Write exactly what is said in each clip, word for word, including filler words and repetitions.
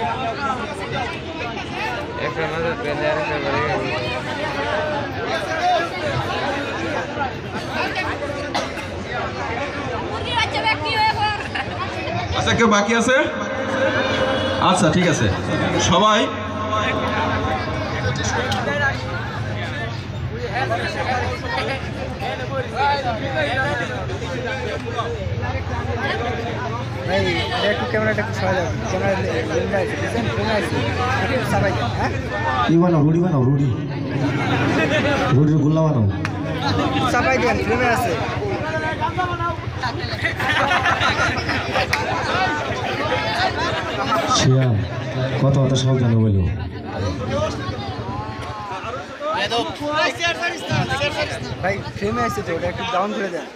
আচ্ছা, কেউ বাকি আছে? আচ্ছা, ঠিক আছে, সবাই বানাও রুটি বানাও রুটি রুটির গোল্লা বানাও সবাই দেন ফ্রেমে আছে শিয়াম কত কথা সব জানো বলো ভাই ফ্রেমে আছে তো ওটা একটু ডাউন করে দেন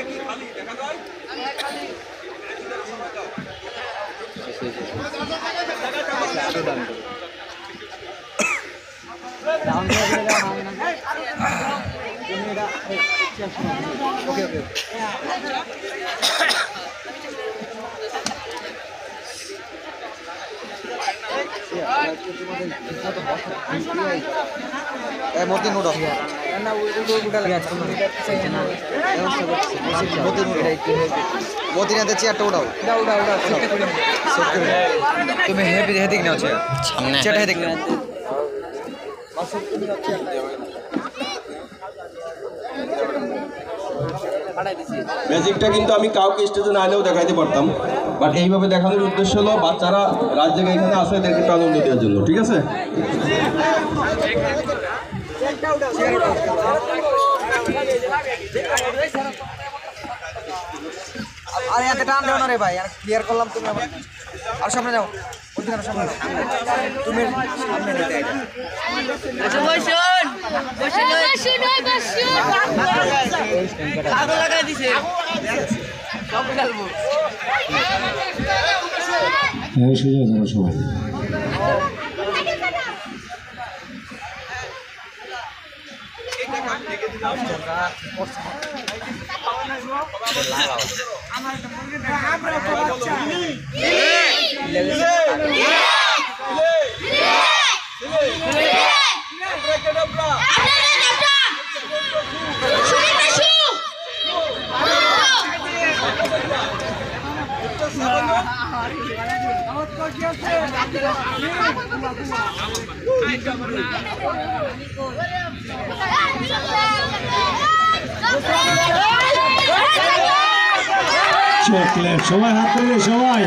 ডাউন করে দাও ওকে ওকে মতি নোট মতি নাতে চেয়ারটা উঠাও তুমি হেপি হেদিক নাও চেয়ার চেয়ারটা হেদিক নাও ম্যাজিকটা কিন্তু আমি কাউকে স্টেজে না আনলেও দেখাইতে পারতাম, বাট এইভাবে দেখানোর উদ্দেশ্য হলো বাচ্চারা রাত জেগে এখানে আসে এদেরকে একটু আনন্দ দেওয়ার জন্য। ঠিক আছে, আরে এত টান দেও না রে ভাই, আর ক্লিয়ার করলাম তুমি আমার আর সামনে যাও ওদিকে সামনে যাও তুমি সামনে নিতে আইছো বসুন বসুন বসুন বসুন আগো লাগাই দিছে সব খেলবো হ্যাঁ সুযোগ দাও সবাই চকলেট সবাই হাত তুলে সবাই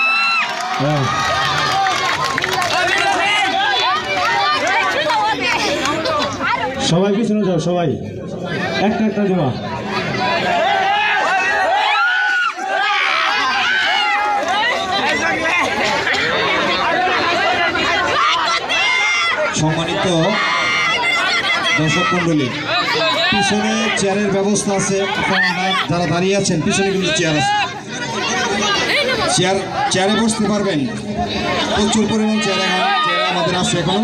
সবাই পিছনে যাও সবাই একটা একটা দেওয়া সম্মানিত দর্শক মন্ডলী পিছনে চেয়ারের ব্যবস্থা আছে যারা দাঁড়িয়ে আছেন পিছনে কিন্তু চেয়ার আছে চেয়ার চেয়ারে বসতে পারবেন প্রচুর পরিমাণ চেয়ার আমাদের আছে এখন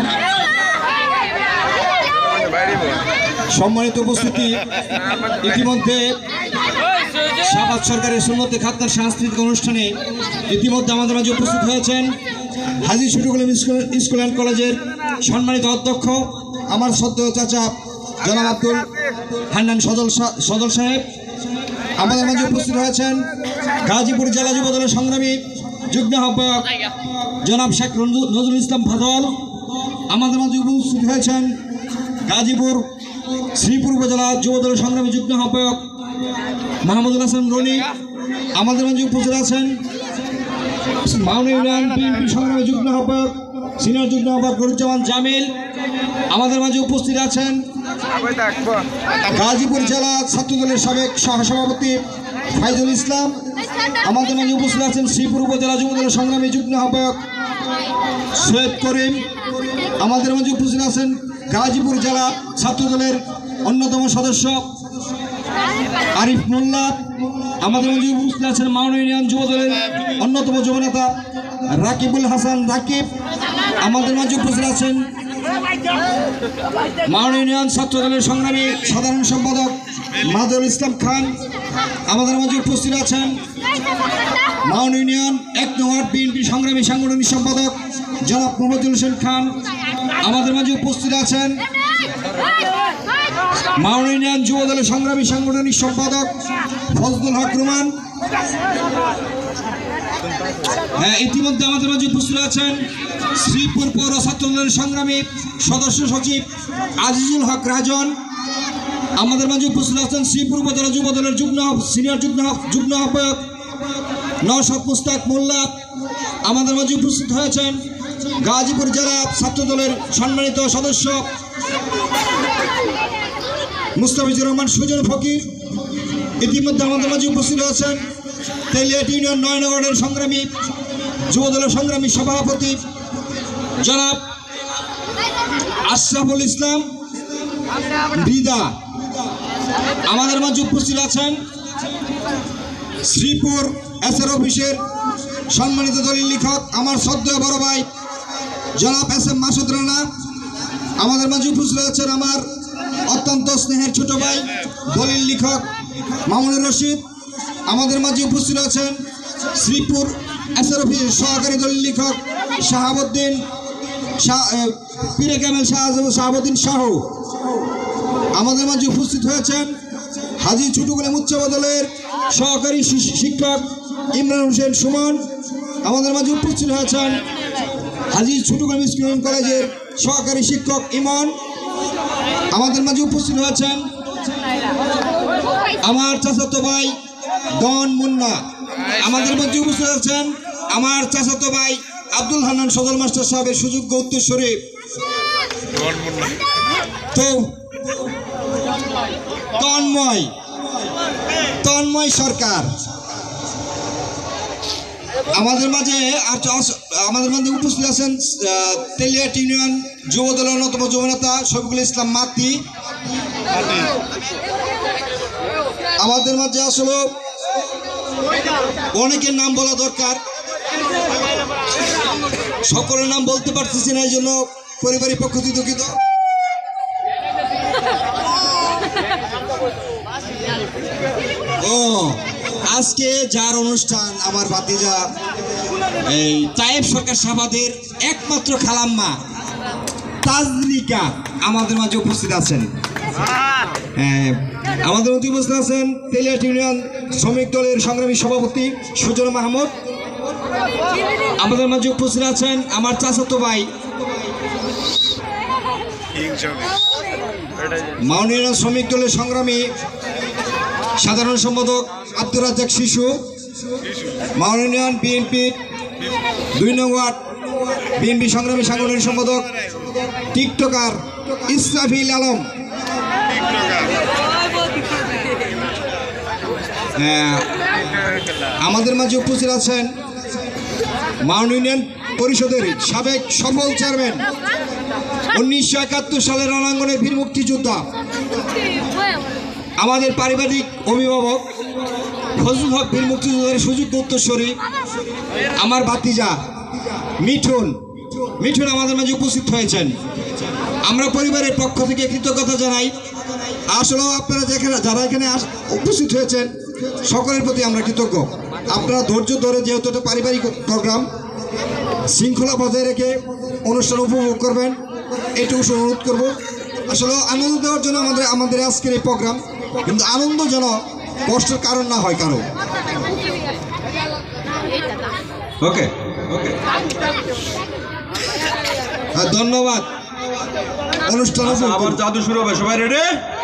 সম্মানিত উপস্থিতি ইতিমধ্যে শাবাদ সরকারের সুন্নতে খাতনার সাংস্কৃতিক অনুষ্ঠানে ইতিমধ্যে আমাদের মাঝে উপস্থিত হয়েছেন হাজী শফিকুল করিম স্কুল অ্যান্ড কলেজের সম্মানিত অধ্যক্ষ আমার শ্রদ্ধেয় চাচা জনাব আব্দুল হান্নান সদল সদল সাহেব। আমাদের মাঝে উপস্থিত হয়েছেন গাজীপুর জেলা যুবদলের সংগ্রামী যুগ্ম আহ্বায়ক জনাব শেখ নজরুল ইসলাম ফাজল। আমাদের মাঝে উপস্থিত হয়েছেন গাজীপুর শ্রীপুর উপজেলা যুবদলের সংগ্রামী যুগ্ম আহ্বায়ক মাহমুদুল হাসান রনি। আমাদের মাঝে উপস্থিত আছেন মাওনা ইউনিয়ন বিএনপি সংগ্রামী যুগ্ম আহ্বায়ক সিনিয়র যুগ্ম আহ্বায়ক গরুজ্জামান জামিল। আমাদের মাঝে উপস্থিত আছেন গাজীপুর জেলা ছাত্রদলের সাবেক সহসভাপতি ফাইজুল ইসলাম। আমাদের মাঝে উপস্থিত আছেন শ্রীপুর উপজেলা যুবদলের সংগ্রামী যুগ্ম আহ্বায়ক সৈয়দ করিম। আমাদের মাঝে উপস্থিত আছেন গাজীপুর জেলা ছাত্রদলের অন্যতম সদস্য আরিফ মোল্লা। আমাদের মাঝে উপস্থিত আছেন মাওনা ইউনিয়ন যুবদলের অন্যতম যুবনেতা রাকিবুল হাসান রাকিব। আমাদের মাঝে উপস্থিত আছেন মাওনা ইউনিয়ন ছাত্রদলের সংগ্রামী সাধারণ সম্পাদক মাদুল ইসলাম খান। আমাদের মাঝে উপস্থিত আছেন মাউন্ট ইউনিয়ন এক নং ওয়ার্ড বিএনপি সংগ্রামী সাংগঠনিক সম্পাদক জনাব মোহাম্মদুল হোসেন খান আমাদের মাঝে উপস্থিত আছেন। মাউন্ট ইউনিয়ন যুব দলের সংগ্রামী সাংগঠনিক সম্পাদক ফজলুল হক রুমান। হ্যাঁ, ইতিমধ্যে আমাদের মাঝে উপস্থিত আছেন শ্রীপুর পৌর ছাত্র দলের সংগ্রামী সদস্য সচিব আজিজুল হক রাজন। আমাদের মাঝে উপস্থিত আছেন শ্রীপুর উপজেলা যুব দলের যুগ্ম সিনিয়র যুগ্ম যুগ্ম আহ্বায়ক নওশাদ মুস্তাক মোল্লা। আমাদের মাঝে উপস্থিত হয়েছেন গাজীপুর জেলা ছাত্র দলের সম্মানিত সদস্য মুস্তাফিজুর রহমান সুজন ফকির। ইতিমধ্যে আমাদের মাঝে উপস্থিত হয়েছেন তেলিয়াট ইউনিয়ন নয় নং ওয়ার্ডের সংগ্রামী যুব দলের সংগ্রামী সভাপতি জনাব আশরাফুল ইসলাম বিদা। আমাদের মাঝে উপস্থিত আছেন শ্রীপুর এসআর অফিসের সম্মানিত দলিল লেখক আমার শ্রদ্ধেয় বড় ভাই জনাব এস এম মাসুদ রানা। আমাদের মাঝে উপস্থিত আছেন আমার অত্যন্ত স্নেহের ছোট ভাই দলিল লেখক মামুনুর রশিদ। আমাদের মাঝে উপস্থিত আছেন শ্রীপুর এসআর অফিসের সহকারী দলিল লেখক শাহাবুদ্দিন পীরে কামেল শাহাবুদ্দিন শাহ। আমাদের মাঝে উপস্থিত হয়েছেন হাজী ছোটগুলাম উচ্চ দলের সহকারী শিক্ষক ইমরান হোসেন সুমন। আমাদের মাঝে উপস্থিত হয়েছেন হাজী ছোটগুলাম স্কুল কলেজের সহকারী শিক্ষক ইমন। আমাদের মাঝে উপস্থিত হয়েছেন আমার চাচাতো ভাই ডন মুন্না। আমাদের মধ্যে উপস্থিত আছেন আমার চাচাতো ভাই আব্দুল হান্নান সদর মাস্টার সাহেবের সুযোগ্য উত্তরসূরি তো তন্ময় তন্ময় সরকার। আমাদের মাঝে আর আমাদের মধ্যে উপস্থিত আছেন তেলিয়াট ইউনিয়ন যুব দলের অন্যতম যুব নেতা শফিকুল ইসলাম মাতি। আমাদের মাঝে আসলে অনেকের নাম বলা দরকার, সকলের নাম বলতে পারতেছি না, এই জন্য পরিবারের পক্ষ থেকে দুঃখিত। ও আজকে যার অনুষ্ঠান আমার ভাতিজা এই তায়েব সরকার সাবাদের একমাত্র খালাম্মা তাজলিকা আমাদের মাঝে উপস্থিত আছেন। হ্যাঁ, আমাদের মধ্যে উপস্থিত আছেন তেলিয়াট ইউনিয়ন শ্রমিক দলের সংগ্রামী সভাপতি সুজন মাহমুদ। আমাদের মাঝে উপস্থিত আছেন আমার চাচাতো ভাই মাউন্ট ইউনিয়ন শ্রমিক দলের সংগ্রামী সাধারণ সম্পাদক আব্দুর রাজ্জাক শিশু। মাউন্ট ইউনিয়ন বিএনপি দুই নং ওয়ার্ড বিএনপি সংগ্রামী সাংগঠনিক সম্পাদক টিকটকার ইসরাফিল আলম। আমাদের মাঝে উপস্থিত আছেন মাউন্ট ইউনিয়ন পরিষদের সাবেক সফল চেয়ারম্যান উনিশশো একাত্তর সালের রণাঙ্গনের বীর মুক্তিযোদ্ধা আমাদের পারিবারিক অভিভাবক ফজলুল হক বীর মুক্তিযোদ্ধার সুযোগ্য উত্তরসূরি আমার ভাতিজা মিঠুন। মিঠুন আমাদের মাঝে উপস্থিত হয়েছেন। আমরা পরিবারের পক্ষ থেকে কৃতজ্ঞতা জানাই। আসলেও আপনারা যেখানে যারা এখানে উপস্থিত হয়েছেন সকলের প্রতি আমরা কৃতজ্ঞ। আপনারা ধৈর্য ধরে যেহেতু একটা পারিবারিক প্রোগ্রাম শৃঙ্খলা বজায় রেখে অনুষ্ঠান উপভোগ করবেন এটুকু অনুরোধ করব। আসলে আনন্দ দেওয়ার জন্য আমাদের আমাদের আজকের এই প্রোগ্রাম, কিন্তু আনন্দ যেন কষ্টের কারণ না হয় কারো। ওকে ওকে ধন্যবাদ। অনুষ্ঠান আবার জাদু শুরু হবে, সবাই রেডি?